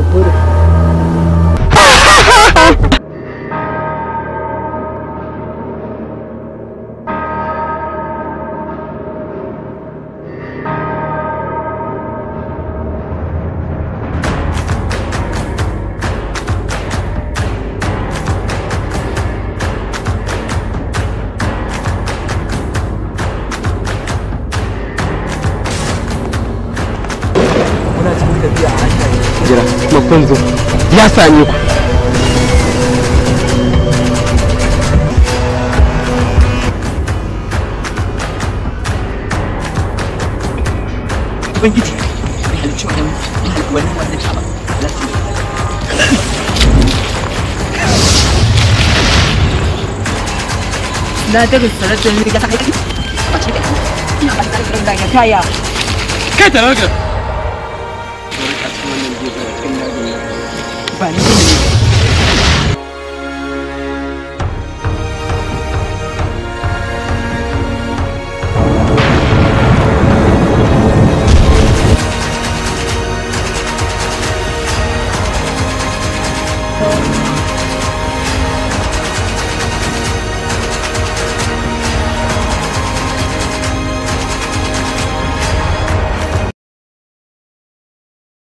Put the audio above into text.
jira kun zo ya same ku ubangiji halicci wannan shaba na daga sanar da ga haƙiƙi a cikin ina ba da ya taya kai ta raga ba ni